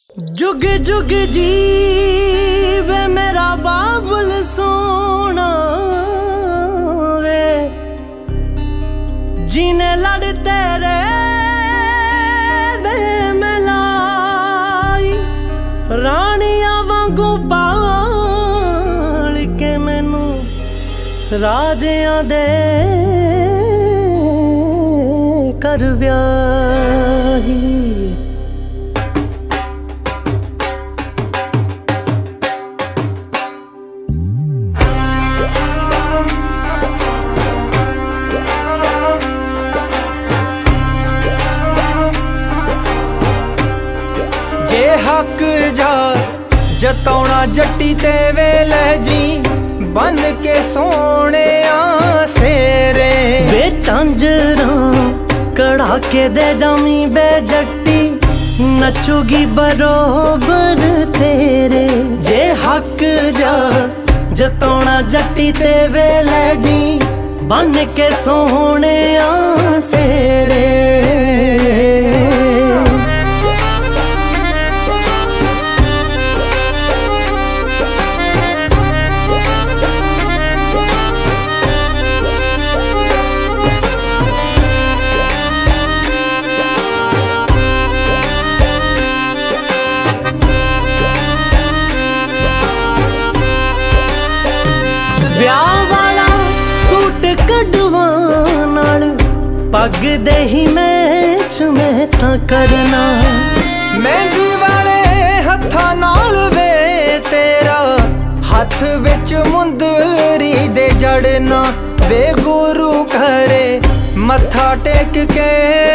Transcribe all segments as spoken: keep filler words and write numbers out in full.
जुग जुग जीवे मेरा बाबुल सोना वे, जीने लड़ तेरे वे मिलाई, रानिया वांगू पाल के मैनू राजियां दे कर व्याही। हक जा जतौना जट्टी ते वेले जी, बन के सोने सेरे वे झांजरा कड़ा के दे जामी बे जट्टी, नचुगी बरोबर तेरे। जे हक जा जतौना जट्टी ते वेले जी, बन के सोने सेरे। पग दे ही मैच में था करना, मेहंदी वाले हथा नाल वे तेरा, हथ विच मुंदरी दे जड़ना। वे गुरु घरे मथा टेक के,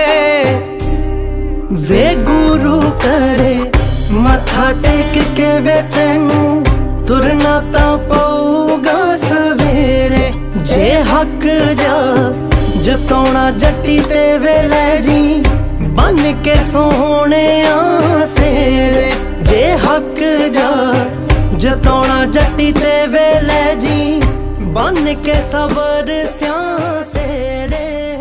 वे गुरु करे मथा टेक के वे तेनू तुरना ता पऊगा सवेरे। जे हक जा जतौना जट्टी ते वेले जी, बन के सोने सेरे। जे हक जा जतौना जट्टी ते वेले जी, बन के सबर स्या सेरे।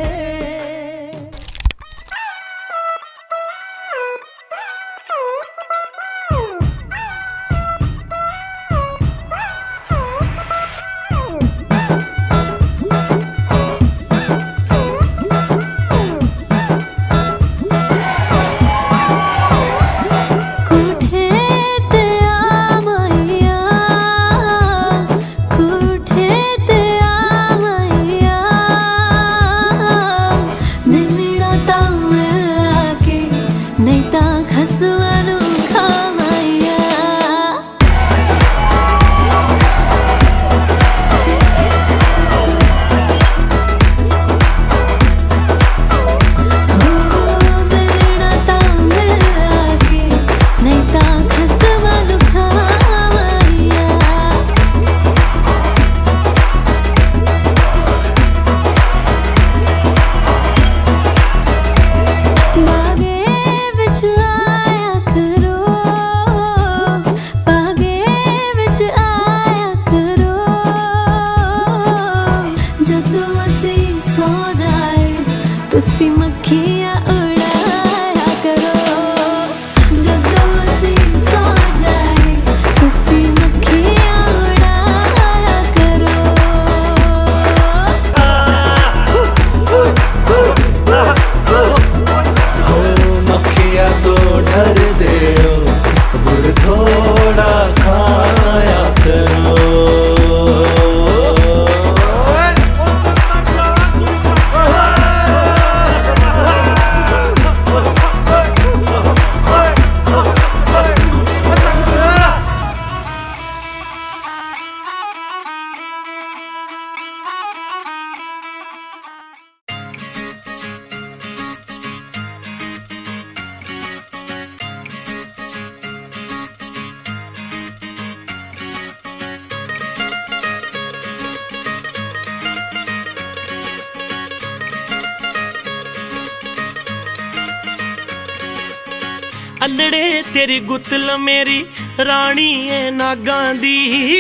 अल्लड़े तेरी गुत्तल मेरी रानी है नागां दी,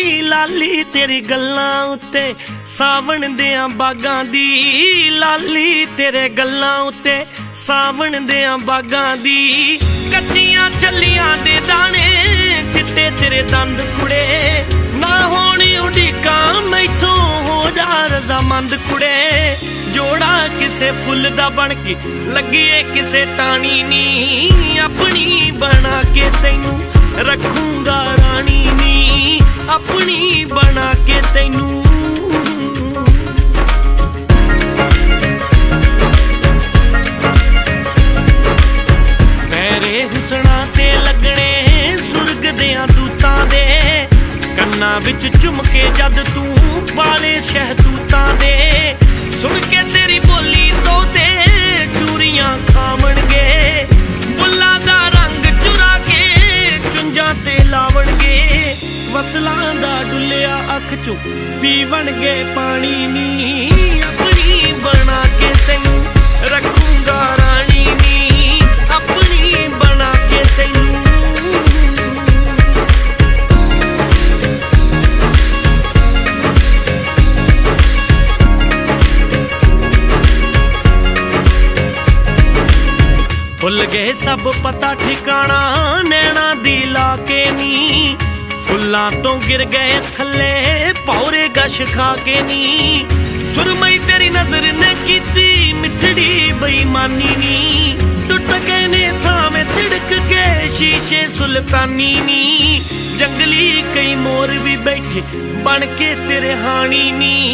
लाली तेरी गल्लां उत्ते सावन दियां बागां दी, लाली तेरे गल्लां उत्ते सावन दियां बागां दी। कच्चियां ਆ ਚੱਲੀਆਂ ਦੇ ਦਾਣੇ ਚਿੱਟੇ ਤੇਰੇ ਦੰਦ ਕੁੜੇ ਨਾ ਹੋਣੀ ਉਡੀਕਾਂ ਮੈਥੋਂ ਹੋ ਜਾ ਰਜ਼ਾਮੰਦ ਕੁੜੇ ਜੋੜਾ ਕਿਸੇ ਫੁੱਲ ਦਾ ਬਣ ਕੇ ਲੱਗੀਏ ਕਿਸੇ ਟਾਣੀ ਨੀ ਆਪਣੀ ਬਣਾ ਕੇ ਤੈਨੂੰ ਰੱਖੂੰਗਾ ਰਾਣੀ ਨੀ ਆਪਣੀ ਬਣਾ ਕੇ ਤੈਨੂੰ ਮੇਰੇ ਹੁਸਨਾ ਤੇ ਲੱਗਣੇ ਸੁਰਗ ਦਿਆਂ ਦੂਤਾਂ ਦੇ ਕੰਨਾਂ ਵਿੱਚ ਝੁਮ ਕੇ ਜਦ ਤੂੰ ਪਾਲੇ ਸ਼ਹਿਦੂਤਾਂ ਦੇ ਸੁਣ ਕੇ ਤੇਰੀ ਬੋਲੀ ਤੋਤੇ ਚੂਰੀਆਂ ਖਾਵਣਗੇ ਬੁੱਲਾਂ ਦਾ ਰੰਗ ਚੁਰਾ ਕੇ ਚੁੰਝਾਂ ਤੇ ਲਾਵਣਗੇ ਵਸਲਾਂ ਦਾ ਡੁੱਲਿਆ ਅੱਖ ਚੋਂ ਪੀਵਣਗੇ ਪਾਣੀ ਨੀ ਆਪਣੀ ਬਣਾ ਕੇ ਤੈਨੂੰ ਰੱਖੂੰਗਾ ਰਾਣੀ ਨੀ ਆਪਣੀ ਬਣਾ ਕੇ ਤੈਨੂੰ ਭੁੱਲ ਗਏ ਸਭ ਪਤਾ ਠਿਕਾਣਾ ਨੈਣਾ ਦੀ ਲਾ ਕੇ ਨੀ ਫੁੱਲਾਂ ਤੋਂ ਗਿਰ ਗਏ ਥੱਲੇ ਪੌਰੇ ਗਸ਼ ਖਾ ਕੇ ਨੀ ਸੁਰਮਈ ਤੇਰੀ ਨਜ਼ਰ ਨੇ ਕੀਤੀ ਮਿੱਠੜੀ ਬੇਈਮਾਨੀ ਨੀ ਟੁੱਟ ਗਏ ਨੇ ਥਾਵੇਂ ਤਿੜਕ ਕੇ ਸ਼ੀਸ਼ੇ ਸੁਲਤਾਨੀ ਨੀ ਜੰਗਲੀ ਕਈ ਮੋਰ ਵੀ ਬੈਠੇ ਬਣ ਕੇ ਤੇਰੇ ਹਾਣੀ ਨੀ